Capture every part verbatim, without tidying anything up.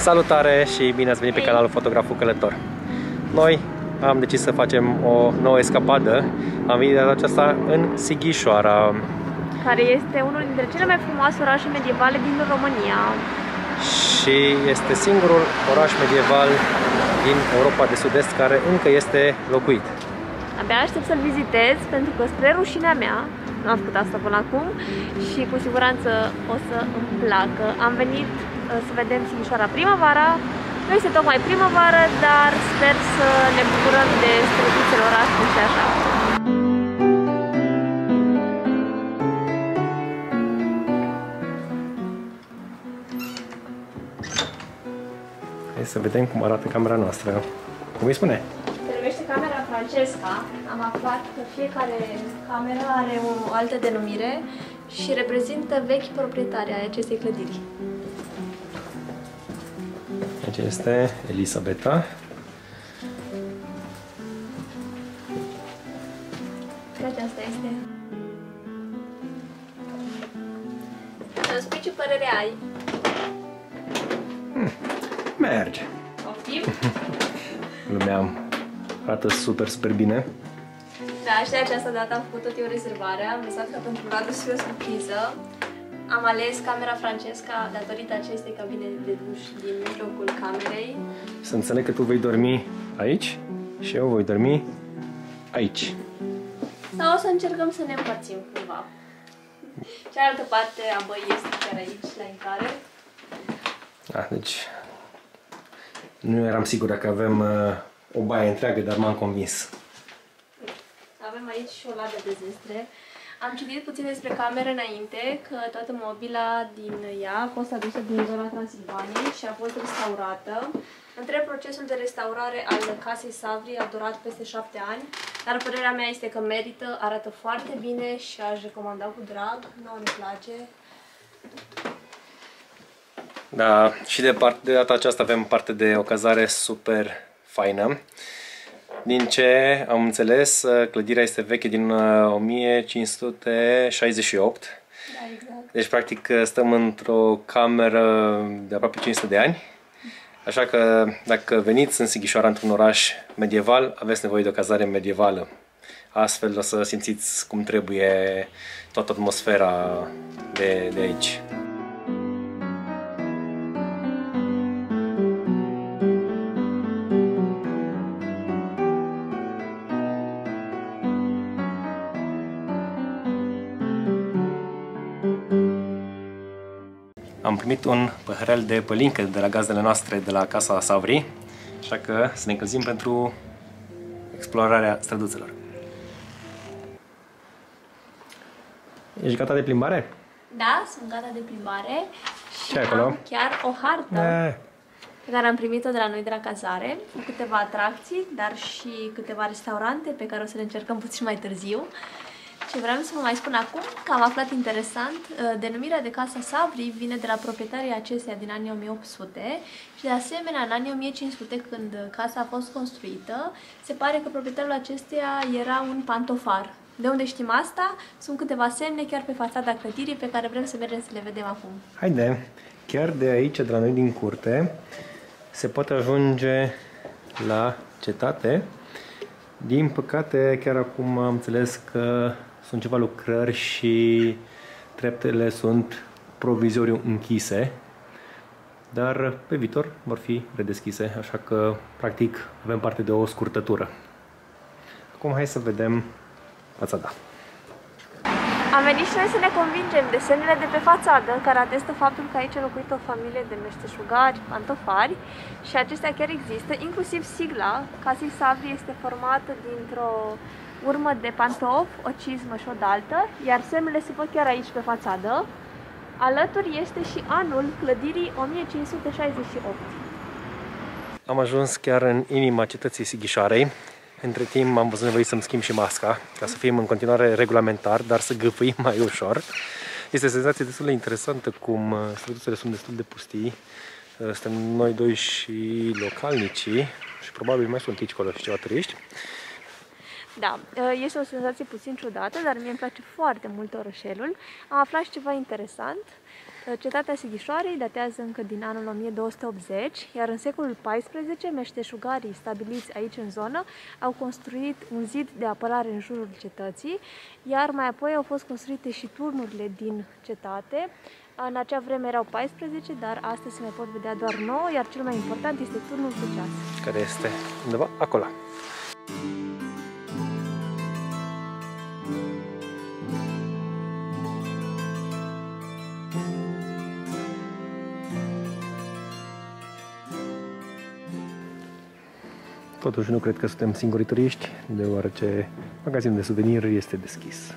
Salutare și bine ați venit pe canalul Fotograful Călător. Noi am decis să facem o nouă escapadă. Am venit de data aceasta în Sighișoara, care este unul dintre cele mai frumoase orașe medievale din România. Și este singurul oraș medieval din Europa de Sud-Est care încă este locuit. Abia aștept să-l vizitez, pentru că spre rușinea mea, nu am făcut asta până acum și cu siguranță o să îmi placă. Am venit să vedem Sighișoara primăvara. Nu este tocmai primăvară, dar sper să ne bucurăm de străduțele orașului și așa. Hai să vedem cum arată camera noastră. Cum îi spune? Se numește camera Francesca. Am aflat că fiecare cameră are o altă denumire și reprezintă vechi proprietari ai acestei clădiri. Aici este Elisabeta. Și aceasta este. Să-mi spui ce părere ai. Hmm. Merge. Poftim? Lumea arată super, super bine. Da, și de această dată am făcut tot eu rezervarea. Am lăsat ca pentru Radu să fie o surpriză. Am ales camera Francesca datorită acestei cabine de duș din mijlocul camerei. Să înțeleg că tu vei dormi aici și eu voi dormi aici. Sau o să încercăm să ne împărțim cumva. Cealaltă parte a băii este chiar aici, la intrare. Da, deci nu eram sigur dacă avem uh, o baie întreagă, dar m-am convins. Avem aici și o ladă de zestre. Am citit puțin despre cameră înainte, că toată mobila din ea a fost adusă din zona Transilvaniei și a fost restaurată. Întreg procesul de restaurare al casei Savri a durat peste șapte ani, dar părerea mea este că merită, arată foarte bine și aș recomanda cu drag, nouă ne place. Da, și de, part, de data aceasta avem parte de o cazare super faină. Din ce am înțeles, clădirea este veche din o mie cinci sute șaizeci și opt. Da, exact. Deci, practic, stăm într-o cameră de aproape cinci sute de ani. Așa că, dacă veniți în Sighișoara, într-un oraș medieval, aveți nevoie de o cazare medievală. Astfel o să simțiți cum trebuie toată atmosfera de, de aici. Am primit un păhărel de pălincă de la gazdele noastre de la Casa Savri, așa că să ne încălzim pentru explorarea străduțelor. Ești gata de plimbare? Da, sunt gata de plimbare și ce acolo? am chiar o hartă e. pe care am primit-o de la noi de la cazare, cu câteva atracții, dar și câteva restaurante pe care o să le încercăm puțin mai târziu. Ce vreau să vă mai spun acum, că am aflat interesant, denumirea de Casa Savri vine de la proprietarii acesteia din anii o mie opt sute și de asemenea în anii o mie cinci sute, când casa a fost construită, se pare că proprietarul acesteia era un pantofar. De unde știm asta? Sunt câteva semne chiar pe fațada clădirii pe care vrem să mergem să le vedem acum. Haide! Chiar de aici, de la noi din curte, se poate ajunge la cetate. Din păcate, chiar acum am înțeles că sunt ceva lucrări și treptele sunt provizoriu închise, dar pe viitor vor fi redeschise, așa că practic avem parte de o scurtătură. Acum hai să vedem fațada. Am venit și noi să ne convingem de semnele de pe fațadă, care atestă faptul că aici a locuit o familie de meșteșugari, pantofari, și acestea chiar există, inclusiv sigla Casei Savri este formată dintr-o urmă de pantofi, o cizmă și o daltă, iar semnele se văd chiar aici pe fațadă. Alături este și anul clădirii o mie cinci sute șaizeci și opt. Am ajuns chiar în inima cetății Sighișoarei. Între timp am văzut nevoie să-mi schimb și masca, ca să fim în continuare regulamentar, dar să gâfâim mai ușor. Este o senzație destul de interesantă cum străduțele sunt destul de pustii. Suntem noi doi și localnicii și probabil mai sunt aici acolo și ceva turiști. Da, este o senzație puțin ciudată, dar mie îmi place foarte mult orășelul. Am aflat și ceva interesant. Cetatea Sighișoarei datează încă din anul o mie două sute optzeci, iar în secolul paisprezece meșteșugarii stabiliți aici în zonă au construit un zid de apărare în jurul cetății, iar mai apoi au fost construite și turnurile din cetate. În acea vreme erau paisprezece, dar astăzi se mai pot vedea doar nouă, iar cel mai important este turnul cu ceas. Care este undeva acolo. Totuși nu cred că suntem singuri turiști, deoarece magazinul de suveniri este deschis.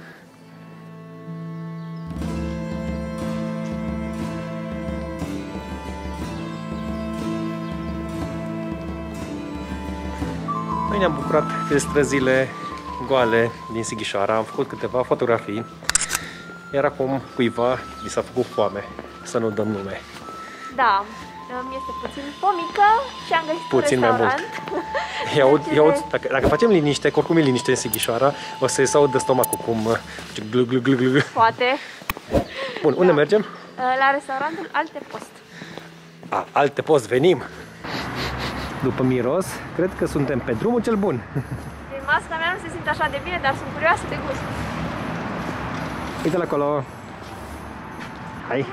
Noi ne-am bucurat de străzile goale din Sighișoara, am făcut câteva fotografii, iar acum cuiva mi s-a făcut foame, să nu dăm nume. Da, mi este puțin fomică și am găsit puțin un restaurant. Mai mult. Iau, iau, dacă, dacă facem liniște, că oricum e liniște în Sighișoara, o să-i se audă stomacul cum glu, glu, glu, glu. Poate. Bun, unde da. mergem? La restaurantul Alte Post. A, Alte Post, venim! După miros, cred că suntem pe drumul cel bun. Din masca mea nu se simte așa de bine, dar sunt curioasă de gust. Uite-l acolo! Hai!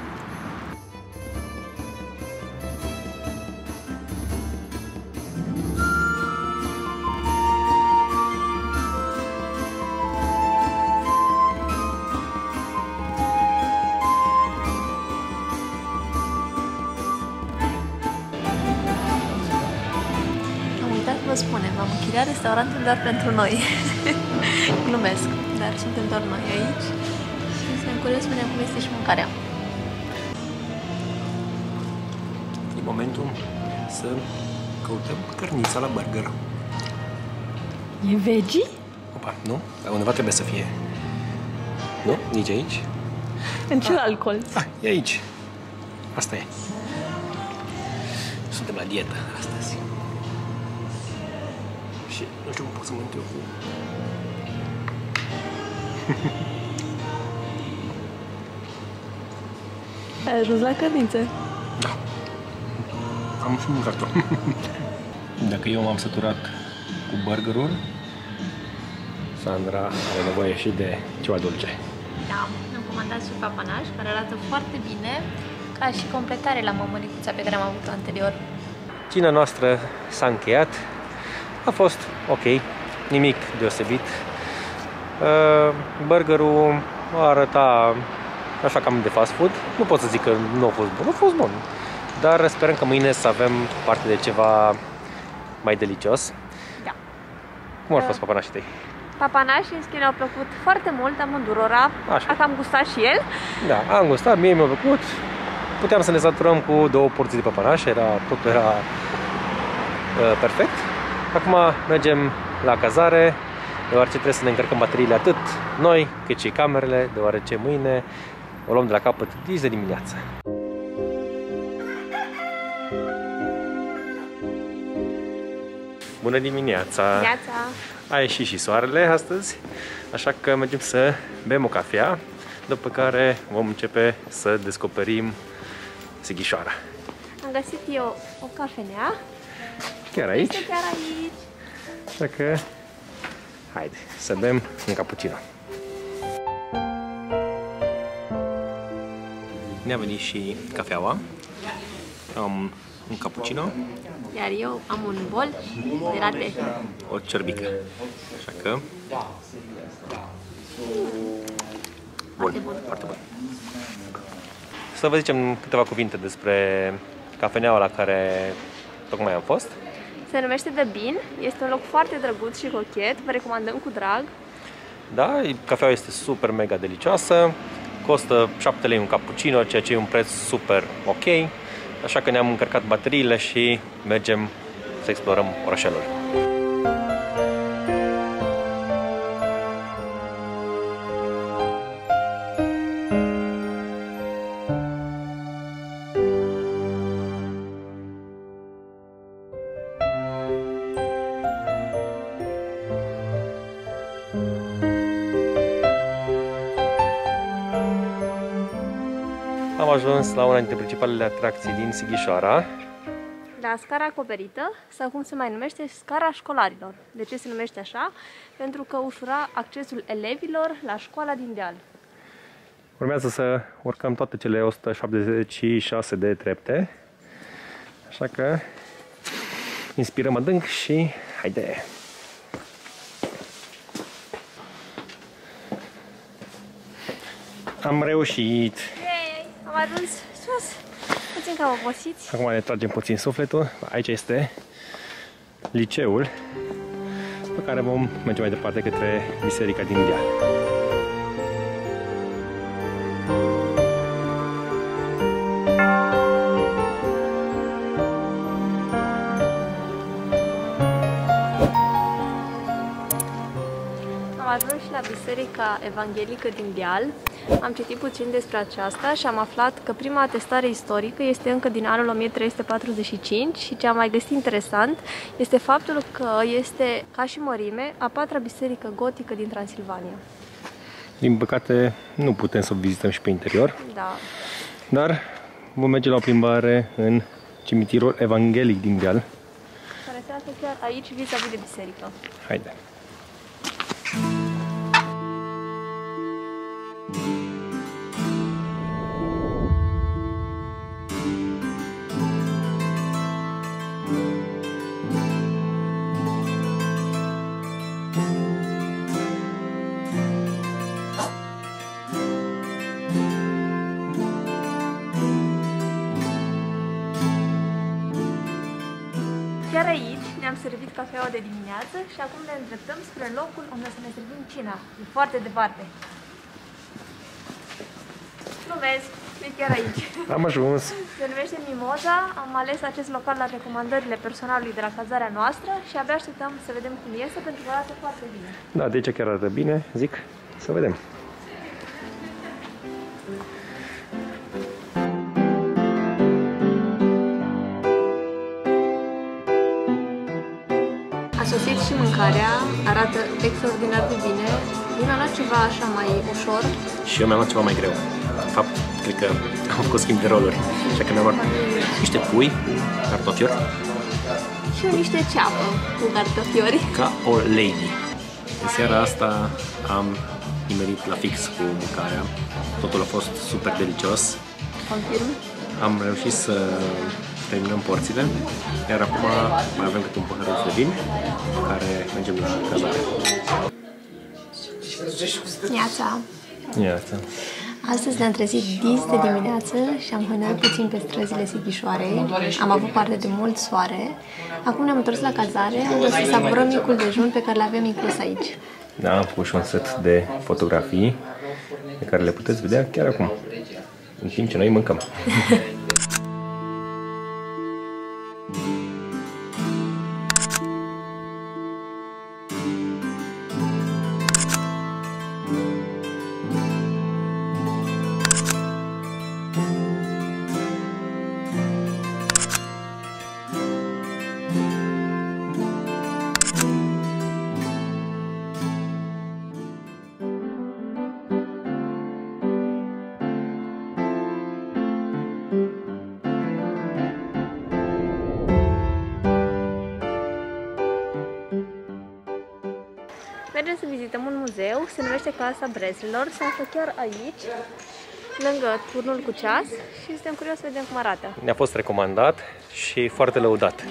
Vă spunem, am închiriat restaurantul doar pentru noi. Glumesc, dar suntem doar noi aici și suntem curioși să vedem cum este și mâncarea. E momentul să căutăm cărnița la burger. E veggie? Opa, nu? Dar undeva trebuie să fie. Nu? Nici aici? În celălalt colț. Ah, e aici. Asta e. Suntem la dietă astăzi. Și nu știu cum pot să mă întreb cu... Ai ajuns la cărniță? Da. Am și mâncat-o. Dacă eu m-am săturat cu burgerul, Sandra are nevoie și de ceva dulce. Da, am comandat și papanaș, care arată foarte bine, ca și completare la mămălicuța pe care am avut-o anterior. Cina noastră s-a încheiat. A fost ok, nimic deosebit. Uh, burgerul arăta așa cam de fast food. Nu pot să zic că nu a fost bun, a fost bun. Dar sperăm că mâine să avem parte de ceva mai delicios. Da. Cum ar fost papanașii tăi? Papanașii, în schimb, ne-au plăcut foarte mult amândurora. Așa. Așa am gustat și el. Da, am gustat, mie mi-a plăcut. Puteam să ne saturăm cu două porții de papanaș, era, totul era uh, perfect. Acum mergem la cazare, deoarece trebuie să ne încărcăm bateriile atât noi, cât și camerele, deoarece mâine o luăm de la capăt dis de dimineață. Bună dimineața! Dimineața! A ieșit și soarele astăzi, așa că mergem să bem o cafea, după care vom începe să descoperim Sighișoara. Am găsit eu o cafenea. Chiar aici? Este chiar aici. Așa că, haide, să bem un cappuccino. Ne-a venit și cafeaua. Am un cappuccino. Iar eu am un bol de latte. O cerbică. Așa că... Bun, bun, foarte bun. Să vă zicem câteva cuvinte despre cafeneaua la care tocmai am fost. Se numește The Bean, este un loc foarte drăguț și cochet, vă recomandăm cu drag. Da, cafeaua este super mega delicioasă, costă șapte lei un cappuccino, ceea ce e un preț super ok, așa că ne-am încărcat bateriile și mergem să explorăm orașelul. Am ajuns la una dintre principalele atracții din Sighișoara. La scara acoperită, sau cum se mai numește, scara școlarilor. De ce se numește așa? Pentru că ușura accesul elevilor la școala din deal. Urmează să urcăm toate cele o sută șaptezeci și șase de trepte. Așa că inspirăm adânc și haide! Am reușit! Yay! Am ajuns sus! Puțin cam obosiți. Acum ne tragem puțin sufletul. Aici este liceul pe care vom merge mai departe către biserica din deal. Am ajuns și la Biserica Evanghelică din Deal. Am citit puțin despre aceasta și am aflat că prima atestare istorică este încă din anul o mie trei sute patruzeci și cinci și ce am mai găsit interesant este faptul că este, ca și mărime, a patra biserică gotică din Transilvania. Din păcate, nu putem să o vizităm și pe interior, Da. dar vom merge la o plimbare în cimitirul evanghelic din Deal. Care se află chiar aici, vis-a-vis de biserică. Haide! Chiar aici ne-am servit cafeaua de dimineață și acum ne îndreptăm spre locul unde să ne servim cina. E foarte departe. Nu vezi? E chiar aici. Am ajuns! Se numește Mimoza. Am ales acest local la recomandările personalului de la cazarea noastră și abia așteptăm să vedem cum iese pentru că arată foarte bine. Da, de aici chiar arată bine, zic, să vedem. A sosit și mâncarea, arată extraordinar de bine. Mi-am luat ceva așa mai ușor. Și eu mi-am luat ceva mai greu. De fapt, cred că am făcut schimb de roluri. Așa că mi-am luat niște pui, cartofiori. Și eu niște ceapă cu cartofiori. Ca o lady. În seara asta am nimerit la fix cu mâncarea. Totul a fost super delicios. Confirm. Am reușit să terminăm porțile, iar acum mai avem câte un păhăruț de vin, pe care mergem la cazare. Neața. Iată. Astăzi ne-am trezit dis de dimineață și am hăinat puțin pe străzile Sighișoarei. Am avut parte de mult soare. Acum ne-am întors la cazare, unde să savurăm micul dejun pe care l-avem inclus aici. Da, am făcut și un set de fotografii pe care le puteți vedea chiar acum, în timp ce noi mâncăm. Mergem să vizităm un muzeu, se numește Casa Breslilor, se află chiar aici, lângă turnul cu ceas și suntem curioși să vedem cum arată. Ne-a fost recomandat și foarte lăudat.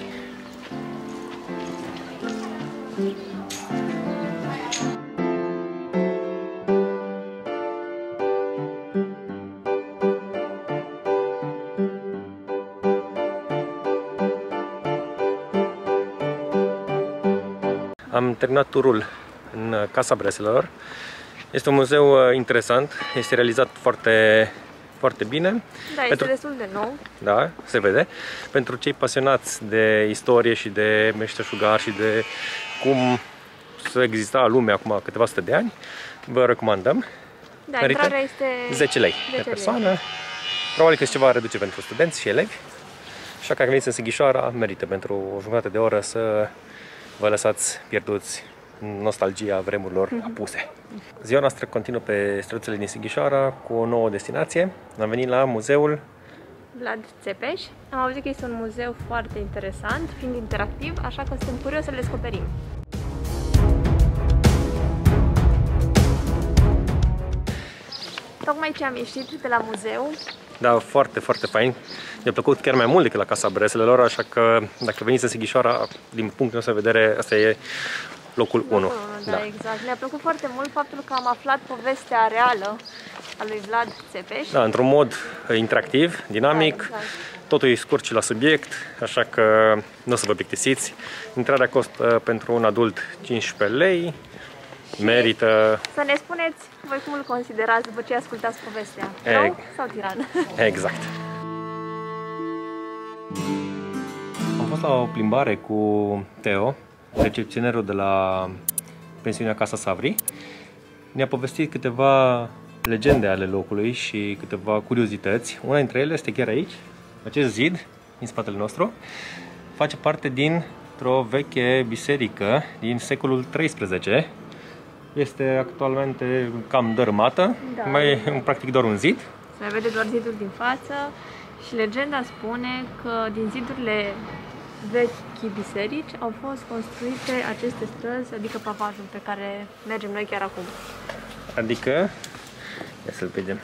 Am terminat turul în Casa Breslilor. Este un muzeu interesant, este realizat foarte, foarte bine. Da, este Pentru... destul de nou. Da, se vede. Pentru cei pasionați de istorie și de meșteșugar și de cum să exista lumea acum câteva sute de ani, vă recomandăm. Da, Merită intrarea este zece lei pe persoană. Lei. Probabil că este ceva reduce pentru studenți și elevi. Așa că dacă veniți în Sighișoara, merită pentru o jumătate de oră să vă lăsați pierduți nostalgia vremurilor apuse. Ziua noastră continuă pe străduțele din Sighișoara cu o nouă destinație. Am venit la muzeul Vlad Țepeș. Am auzit că este un muzeu foarte interesant, fiind interactiv, așa că sunt curios să-l descoperim. Tocmai ce am ieșit de la muzeu. Da, foarte, foarte fain. Mi-a plăcut chiar mai mult decât la Casa Breselelor, așa că dacă veniți în Sighișoara, din punctul nostru de vedere, asta e locul unu. Da, da, exact. Mi-a plăcut foarte mult faptul că am aflat povestea reală a lui Vlad Țepeș. Da, într-un mod interactiv, dinamic, da, exact. Totul e scurt și la subiect, așa că nu o să vă plictisiți. Intrarea costă pentru un adult cincisprezece lei. Și merită. Să ne spuneți voi cum îl considerați după ce ascultați povestea. E... Rău sau tiran? Exact. Am fost la o plimbare cu Teo, recepționerul de la pensiunea Casa Savri. Ne-a povestit câteva legende ale locului și câteva curiozități. Una dintre ele este chiar aici, acest zid din spatele nostru. Face parte dintr-o veche biserică din secolul treisprezece. Este actualmente cam dărâmată, da. Mai e practic doar un zid. Se mai vede doar zidul din față și legenda spune că din zidurile vechi biserici au fost construite aceste străzi, adică pavajul pe care mergem noi chiar acum. Adică, ia să-l vedem,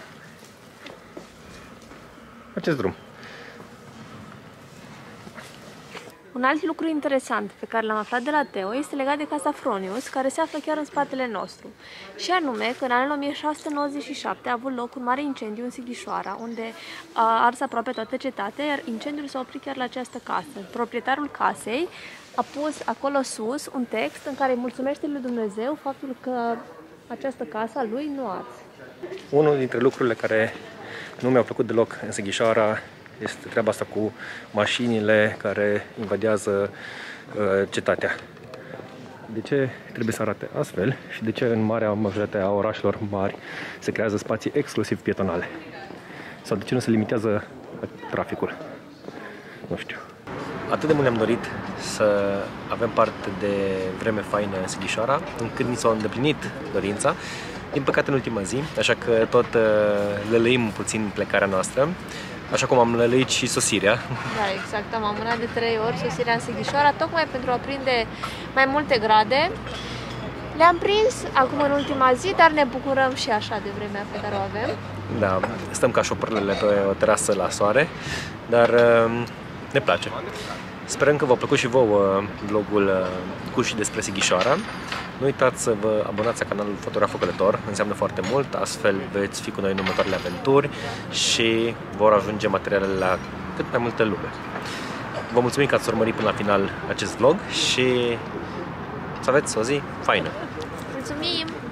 acest drum. Un alt lucru interesant pe care l-am aflat de la Teo este legat de Casa Fronius, care se află chiar în spatele nostru. Și anume că în anul o mie șase sute nouăzeci și șapte a avut loc un mare incendiu în Sighișoara, unde a ars aproape toată cetatea, iar incendiul s-a oprit chiar la această casă. Proprietarul casei a pus acolo sus un text în care îi mulțumește lui Dumnezeu faptul că această casă a lui nu a ars. Unul dintre lucrurile care nu mi-au plăcut deloc în Sighișoara este treaba asta cu mașinile care invadează uh, cetatea. De ce trebuie să arate astfel și de ce în marea majoritate a orașelor mari se creează spații exclusiv pietonale? Sau de ce nu se limitează traficul? Nu știu. Atât de mult ne-am dorit să avem parte de vreme faină în Sighișoara, încât ni s-a îndeplinit dorința. Din păcate în ultima zi, așa că tot uh, lălăim puțin plecarea noastră. Așa cum am lălăit și sosirea. Da, exact. Am amânat de trei ori sosirea în Sighișoara, tocmai pentru a prinde mai multe grade. Le-am prins acum în ultima zi, dar ne bucurăm și așa de vremea pe care o avem. Da, stăm ca șopârlele pe o terasă la soare, dar ne place. Sperăm că v-a plăcut și vouă vlogul cu și despre Sighișoara. Nu uitați să vă abonați la canalul Fotograful Călător, înseamnă foarte mult, astfel veți fi cu noi în următoarele aventuri și vor ajunge materialele la cât mai multă lume. Vă mulțumim că ați urmărit până la final acest vlog și să aveți o zi faină! Mulțumim!